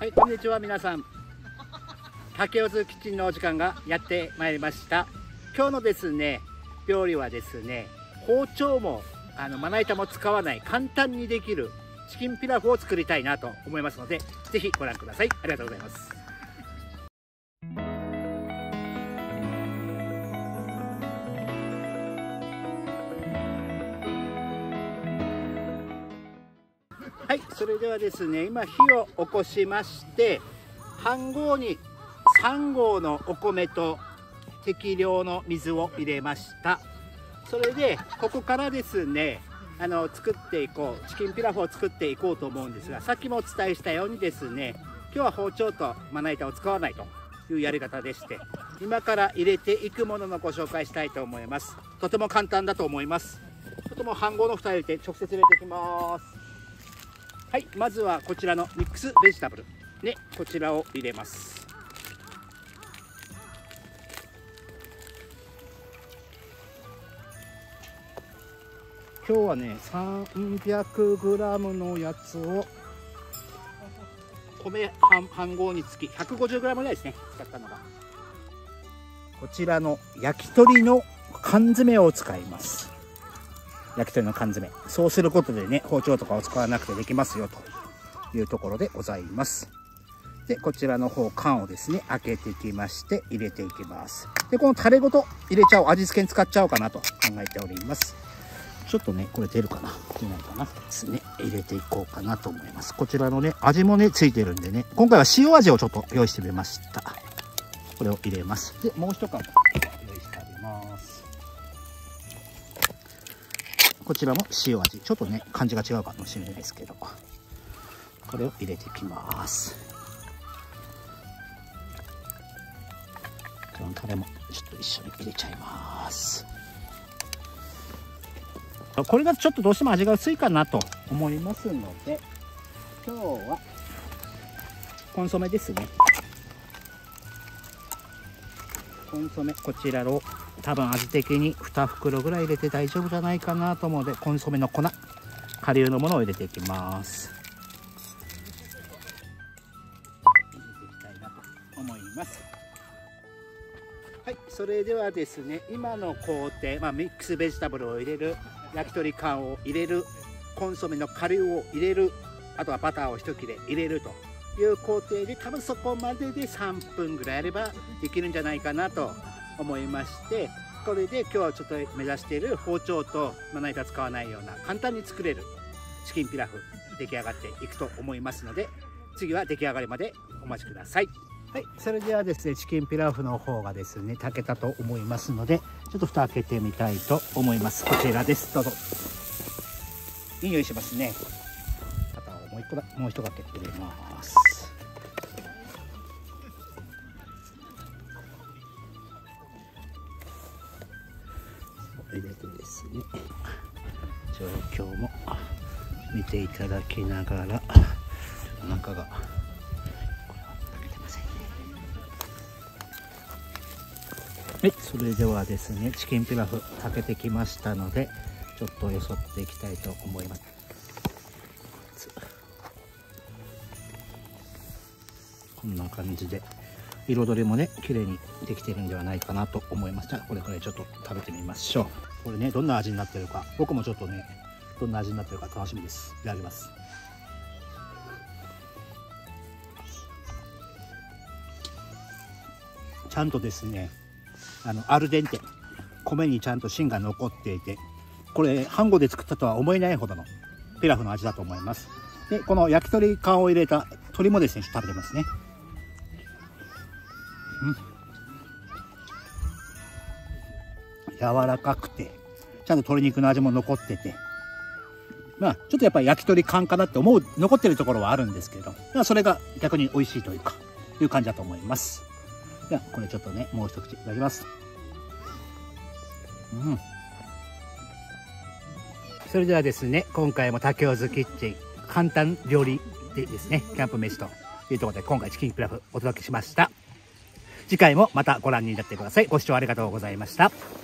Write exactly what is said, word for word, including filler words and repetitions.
はい、こんにちは皆さん。竹尾津キッチンのお時間がやってまいりました。今日のですね、料理はですね、包丁もあのまな板も使わない簡単にできるチキンピラフを作りたいなと思いますので、ぜひご覧ください。ありがとうございます。はい、それではですね、今火を起こしまして、飯盒にさん合のお米と適量の水を入れました。それでここからですね、あの作っていこうチキンピラフを作っていこうと思うんですが、さっきもお伝えしたようにですね、今日は包丁とまな板を使わないというやり方でして、今から入れていくもののご紹介したいと思います。とても簡単だと思います。ちょっともう飯盒の蓋入れて直接入れていきます。はい、まずはこちらのミックスベジタブルね、こちらを入れます。今日はね さんびゃくグラム のやつを米飯盒につき ひゃくごじゅうグラム ぐらいですね、使ったのが。こちらの焼き鳥の缶詰を使います。焼き鳥の缶詰、そうすることでね、包丁とかを使わなくてできますよというところでございます。でこちらの方、缶をですね開けていきまして入れていきます。でこのタレごと入れちゃおう、味付けに使っちゃおうかなと考えております。ちょっとね、これ出るかな、出ないかなですね、入れていこうかなと思います。こちらのね、味もねついてるんでね、今回は塩味をちょっと用意してみました。これを入れます。でもう一缶用意してあります。こちらも塩味、ちょっとね感じが違うかもしれないですけど、これを入れていきます。このタレもちょっと一緒に入れちゃいます。これがちょっとどうしても味が薄いかなと思いますので、今日はコンソメですね。コンソメ、こちらを多分味的にに袋ぐらい入れて大丈夫じゃないかなと思うので、コンソメの粉、顆粒のものを入れていきます。入れていきたいなと思います。はい、それではですね、今の工程、まあ、ミックスベジタブルを入れる、焼き鳥缶を入れる、コンソメの顆粒を入れる、あとはバターを一切れ入れるという工程で、多分そこまででさんぷんぐらいあればできるんじゃないかなと思いまして、これで今日はちょっと目指している包丁とまな板使わないような簡単に作れるチキンピラフ出来上がっていくと思いますので、次は出来上がりまでお待ちください。はい、それではですね、チキンピラフの方がですね炊けたと思いますので、ちょっと蓋開けてみたいと思います。こちらです、どうぞ。いい匂いしますね。バターをもう一個だもう一かけ入れます。入れてですね、状況も見ていただきながら、お腹がはい、それではですね、チキンピラフ炊けてきましたので、ちょっとよそっていきたいと思います。こんな感じで彩りもね綺麗にできてるんではないかなと思います。じゃあこれくらいちょっと食べてみましょう。これね、どんな味になってるか、僕もちょっとねどんな味になってるか楽しみです。いただきます。ちゃんとですね、あのアルデンテ、米にちゃんと芯が残っていて、これ飯盒で作ったとは思えないほどのピラフの味だと思います。でこの焼き鳥缶を入れた鶏もですね食べてますね。うん、柔らかくてちゃんと鶏肉の味も残ってて、まあちょっとやっぱり焼き鳥缶かなって思う残ってるところはあるんですけど、まあそれが逆に美味しいというかいう感じだと思います。ではこれちょっとねもう一口いただきます。うん、それではですね、今回も竹尾津キッチン簡単料理でですね、キャンプ飯というところで今回チキンピラフお届けしました。次回もまたご覧になってください。ご視聴ありがとうございました。